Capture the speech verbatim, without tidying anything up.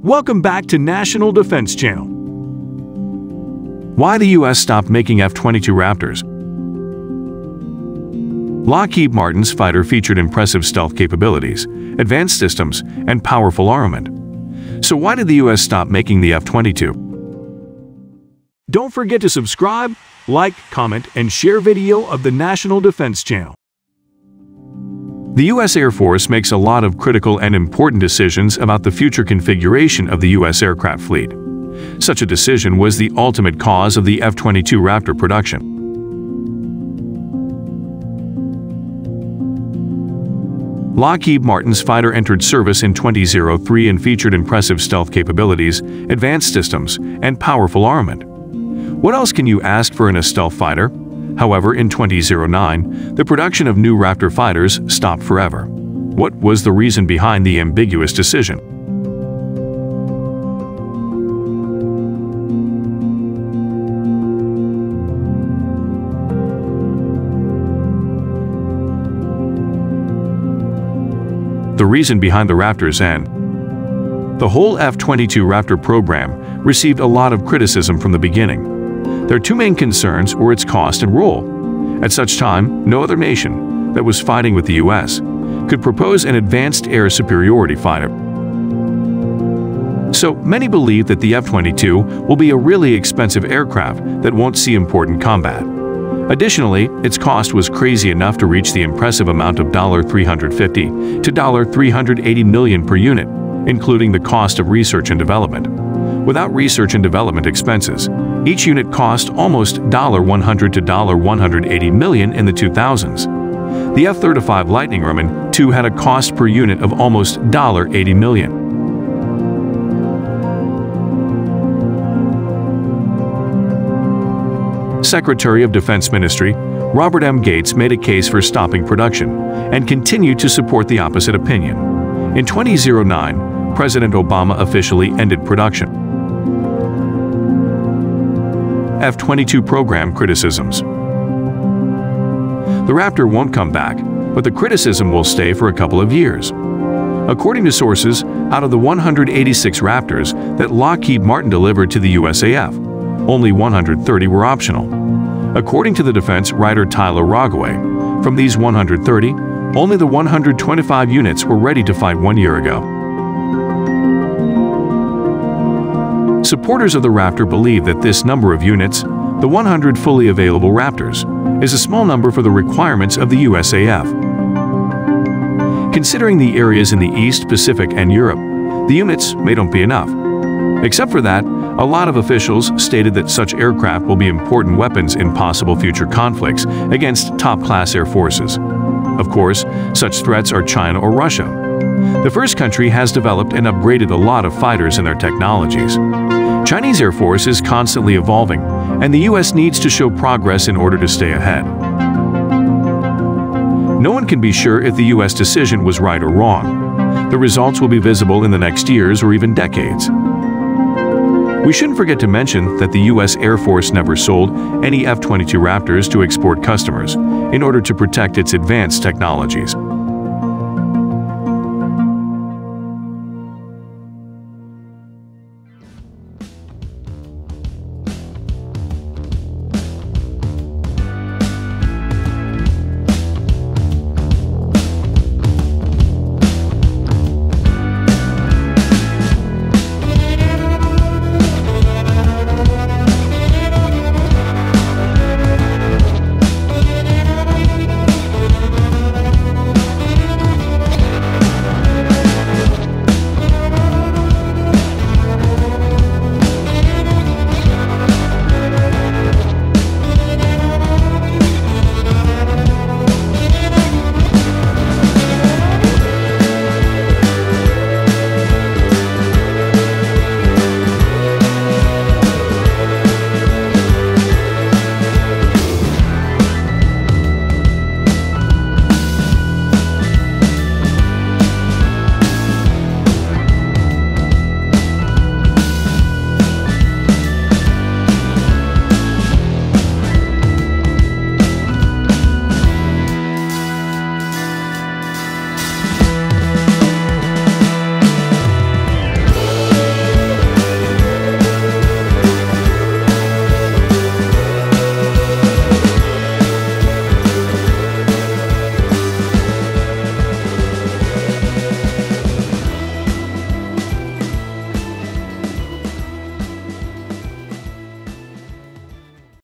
Welcome back to National Defense Channel. Why the U S stopped making F twenty-two Raptors. Lockheed Martin's fighter featured impressive stealth capabilities, advanced systems, and powerful armament. So why did the U S stop making the F twenty-two? Don't forget to subscribe, like, comment, and share video of the National Defense Channel. The U S Air Force makes a lot of critical and important decisions about the future configuration of the U S aircraft fleet. Such a decision was the ultimate cause of the F twenty-two Raptor production. Lockheed Martin's fighter entered service in two thousand three and featured impressive stealth capabilities, advanced systems, and powerful armament. What else can you ask for in a stealth fighter? However, in two thousand nine, the production of new Raptor fighters stopped forever. What was the reason behind the ambiguous decision? The reason behind the Raptor's end. The whole F twenty-two Raptor program received a lot of criticism from the beginning. Their two main concerns were its cost and role. At such time, no other nation that was fighting with the U S could propose an advanced air superiority fighter. So many believe that the F twenty-two will be a really expensive aircraft that won't see important combat. Additionally, its cost was crazy enough to reach the impressive amount of three hundred fifty to three hundred eighty million dollars per unit, including the cost of research and development. Without research and development expenses, each unit cost almost one hundred to one hundred eighty million dollars in the two thousands. The F thirty-five Lightning Airman two had a cost per unit of almost eighty million dollars. Secretary of Defense Ministry Robert M. Gates made a case for stopping production and continued to support the opposite opinion. In two thousand nine, President Obama officially ended production. F twenty-two program criticisms. The Raptor won't come back, but the criticism will stay for a couple of years. According to sources, out of the one hundred eighty-six Raptors that Lockheed Martin delivered to the U S A F, only one hundred thirty were optional. According to the defense writer Tyler Rogoway, from these one hundred thirty, only the one hundred twenty-five units were ready to fight one year ago. Supporters of the Raptor believe that this number of units, the one hundred fully available Raptors, is a small number for the requirements of the U S A F. Considering the areas in the East, Pacific, and Europe, the units may not be enough. Except for that, a lot of officials stated that such aircraft will be important weapons in possible future conflicts against top-class air forces. Of course, such threats are China or Russia. The first country has developed and upgraded a lot of fighters and their technologies. Chinese Air Force is constantly evolving, and the U S needs to show progress in order to stay ahead. No one can be sure if the U S decision was right or wrong. The results will be visible in the next years or even decades. We shouldn't forget to mention that the U S Air Force never sold any F twenty-two Raptors to export customers in order to protect its advanced technologies.